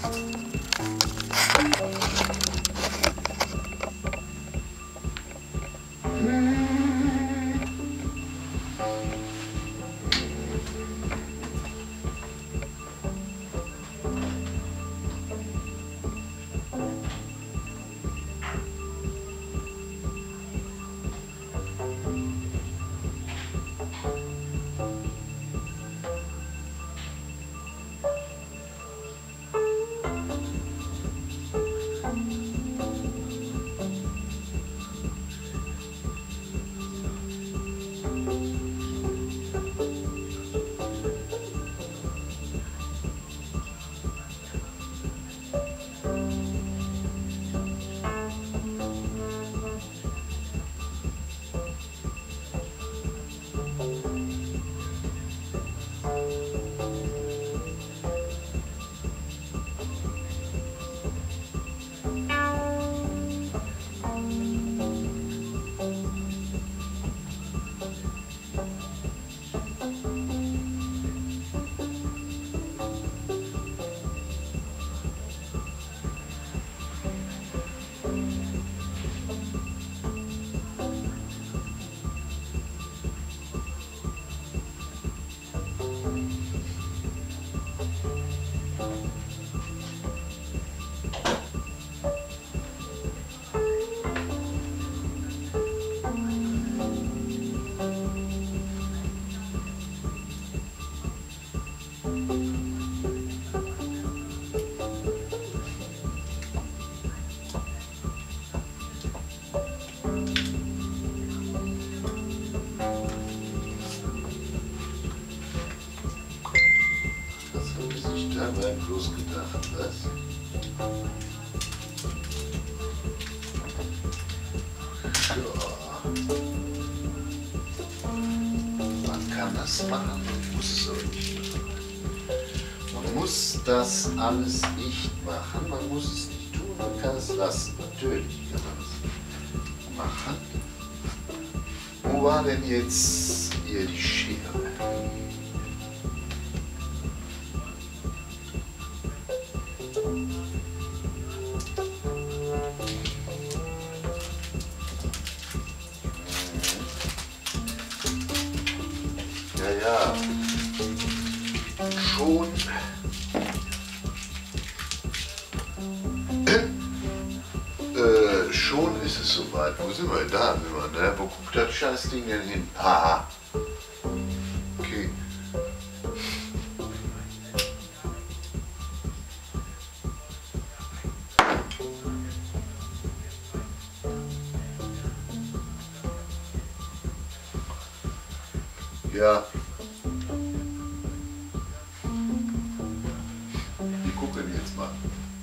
Bloß gedacht, was? Ja. Man kann das machen, man muss es aber nicht machen. Man muss das alles nicht machen, man muss es nicht tun, man kann es lassen. Natürlich kann man es machen. Wo war denn jetzt hier die Schere? Ja, schon. Schon ist es soweit. Wo sind wir da? Ne? Wo guckt das Scheißding denn hin? Ah. Okay. Ja. Wir gucken jetzt mal.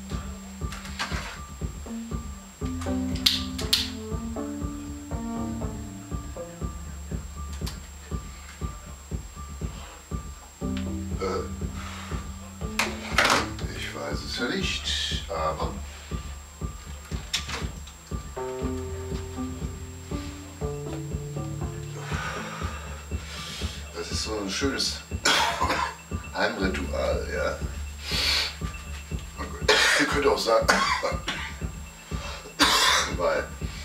Ich weiß es ja nicht, aber das ist so ein schönes Heimritual, ja. Ihr könnt auch sagen, weil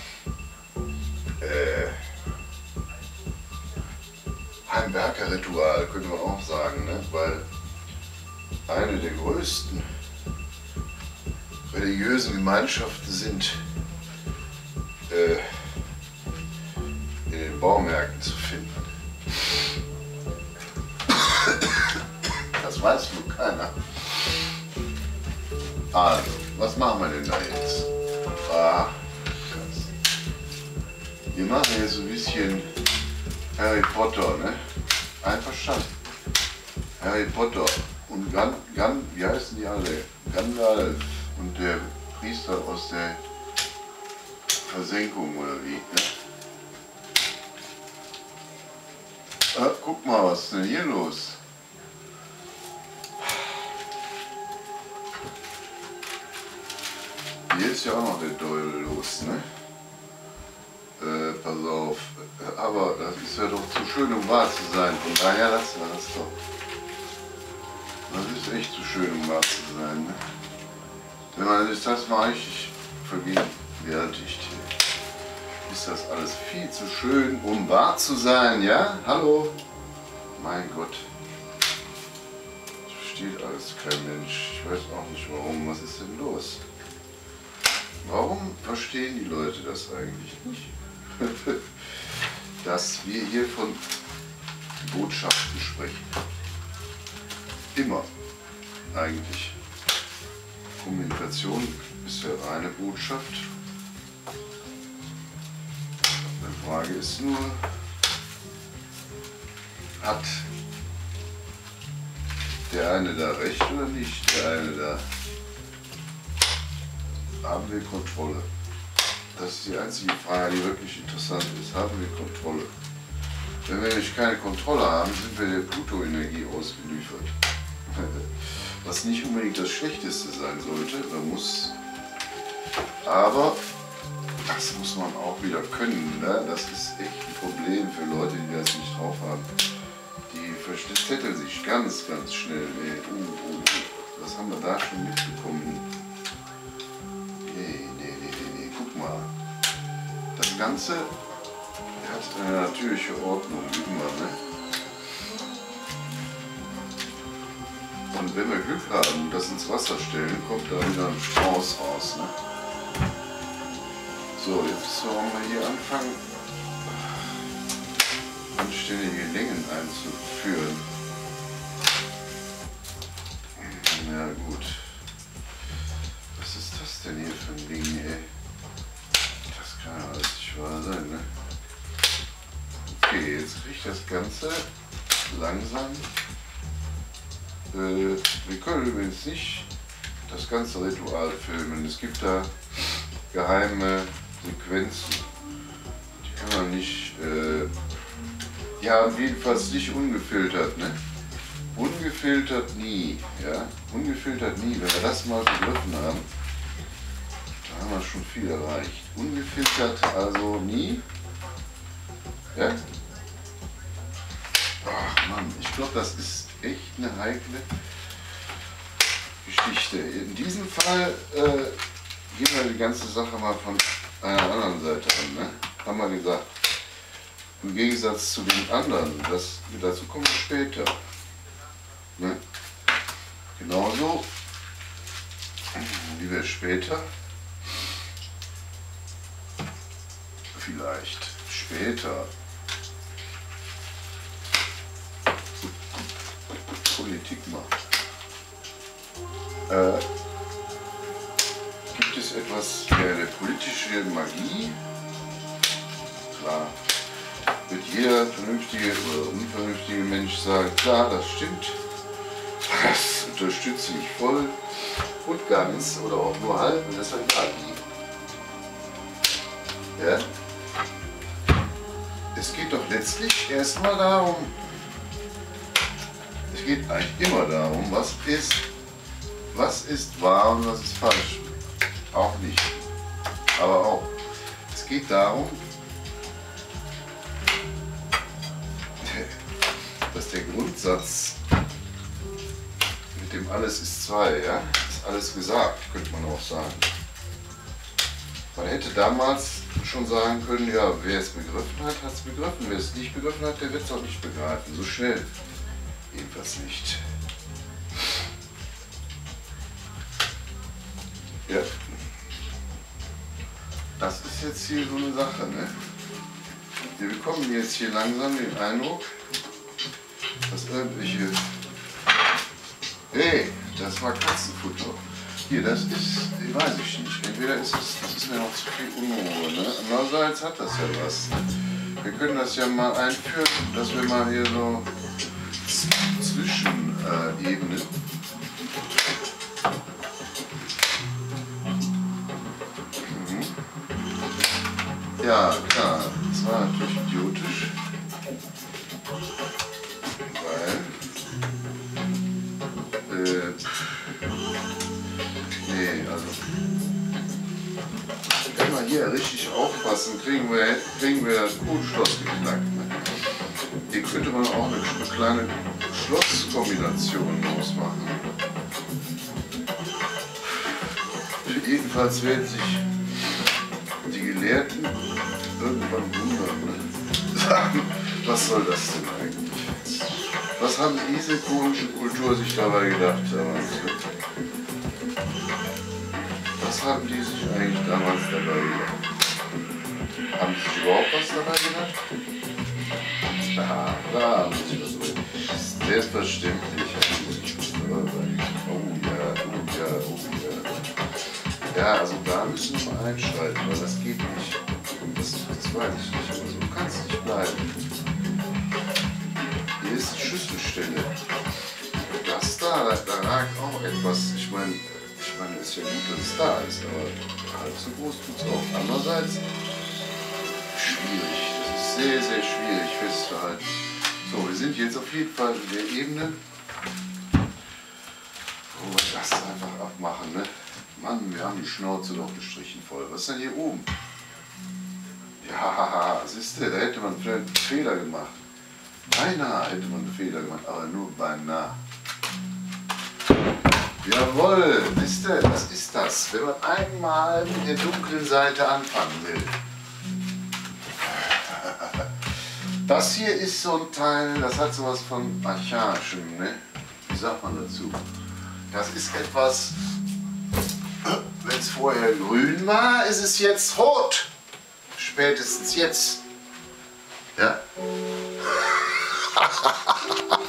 Heimwerkerritual könnte man auch sagen, ne? Weil eine der größten religiösen Gemeinschaften sind in den Baumärkten zu finden. Das weiß nur keiner. Also, was machen wir denn da jetzt? Wir machen jetzt so ein bisschen Harry Potter, ne? Einverstanden. Harry Potter und wie heißen die alle? Gandalf und der Priester aus der Versenkung oder wie, ne? Guck mal, was ist denn hier los? Hier ist ja auch noch der Teufel los, ne? Pass auf. Aber das ist ja doch zu schön, um wahr zu sein. Von daher lassen wir das doch. Das ist echt zu schön, um wahr zu sein, ne? Wenn man sich das mal richtig vergegenwärtigt, ist das alles viel zu schön, um wahr zu sein, ja? Hallo? Mein Gott. Das versteht alles kein Mensch. Ich weiß auch nicht warum. Was ist denn los? Warum verstehen die Leute das eigentlich nicht? Dass wir hier von Botschaften sprechen. Immer. Eigentlich. Kommunikation ist ja reine Botschaft. Die Frage ist nur, hat der eine da recht oder nicht? Der eine da. Haben wir Kontrolle? Das ist die einzige Frage, die wirklich interessant ist. Haben wir Kontrolle? Wenn wir nämlich keine Kontrolle haben, sind wir der Pluto-Energie ausgeliefert. Was nicht unbedingt das Schlechteste sein sollte. Man muss, aber das muss man auch wieder können. Ne? Das ist echt ein Problem für Leute, die das nicht drauf haben. Die verzetteln sich ganz, ganz schnell. Was haben wir da schon mitbekommen? Nee. Guck mal. Das Ganze hat eine natürliche Ordnung, wie immer. Ne? Und wenn wir Glück haben und das ins Wasser stellen, kommt da wieder ein Strauß raus. Ne? So, jetzt sollen wir hier anfangen, anständige Längen einzuführen. Na gut. Was ist das denn hier für ein Ding, ey? Das kann ja alles nicht wahr sein, ne? Okay, jetzt kriege ich das Ganze langsam. Wir können übrigens nicht das ganze Ritual filmen. Es gibt da geheime Sequenzen. Die kann man nicht, ja, jedenfalls nicht ungefiltert, ne? Ungefiltert nie, ja? Ungefiltert nie. Wenn wir das mal begriffen haben, dann haben wir schon viel erreicht. Ungefiltert also nie, ja? Ach Mann, ich glaube, das ist echt eine heikle Geschichte. In diesem Fall gehen wir die ganze Sache mal von einer anderen Seite an. Ne? Haben wir gesagt, im Gegensatz zu den anderen, dazu kommen wir später. Ne? Genauso wie wir später, vielleicht später, Politik machen. Gibt es etwas wie eine politische Magie? Klar, wird jeder vernünftige oder unvernünftige Mensch sagen, klar, das stimmt, das unterstütze ich voll und ganz oder auch nur halb, und das ist Magie. Ja? Es geht doch letztlich erstmal darum, es geht eigentlich immer darum, was ist wahr und was ist falsch. Auch nicht. Aber auch. Es geht darum, dass der Grundsatz, mit dem alles ist zwei, ja, ist alles gesagt, könnte man auch sagen. Man hätte damals schon sagen können, ja, wer es begriffen hat, hat es begriffen. Wer es nicht begriffen hat, der wird es auch nicht begreifen. So schnell. Jedenfalls nicht. Ja. Das ist jetzt hier so eine Sache, ne? Wir bekommen jetzt hier langsam den Eindruck, dass irgendwelche... Hey, das war Katzenfutter. Hier, das ist, weiß ich nicht. Entweder ist es, das ist mir noch zu viel Unruhe, ne? Andererseits hat das ja was. Wir können das ja mal einführen, dass wir mal hier so Zwischenebenen. Ja, klar, das war natürlich idiotisch, weil, nee, also, wenn wir hier richtig aufpassen, kriegen wir das Codeschloss geknackt. Ne? Hier könnte man auch eine kleine Schlosskombination ausmachen. Jedenfalls werden sich die Gelehrten irgendwann wundern. Ne? Sagen, was soll das denn eigentlich? Was haben diese komische Kultur sich dabei gedacht damals? Was haben die sich eigentlich damals dabei gedacht? Haben sie sich überhaupt was dabei gedacht? Da haben sie sich was dabei gedacht. Selbstverständlich haben sie sich was dabei gedacht. Oh ja, oh ja, oh ja. Ja, also da müssen wir mal einschreiten, weil das geht nicht. Das weiß ich nicht, aber so kann es nicht bleiben. Hier ist die Schlüsselstelle. Das da ragt auch etwas. Ich meine, es ist ja gut, dass es da ist, aber halb so groß tut es auch. Andererseits schwierig. Das ist sehr, sehr schwierig festzuhalten. So, wir sind jetzt auf jeden Fall in der Ebene, wo wir das einfach abmachen. Ne? Mann, wir haben die Schnauze doch gestrichen voll. Was ist denn hier oben? Ja, siehst du, da hätte man vielleicht einen Fehler gemacht. Beinahe hätte man einen Fehler gemacht, aber nur beinahe. Jawohl, wisst ihr, das ist das, wenn man einmal mit der dunklen Seite anfangen will. Das hier ist so ein Teil, das hat sowas von Archaischem, ne? Wie sagt man dazu? Das ist etwas, wenn es vorher grün war, ist es jetzt rot. Spätestens jetzt. Ja?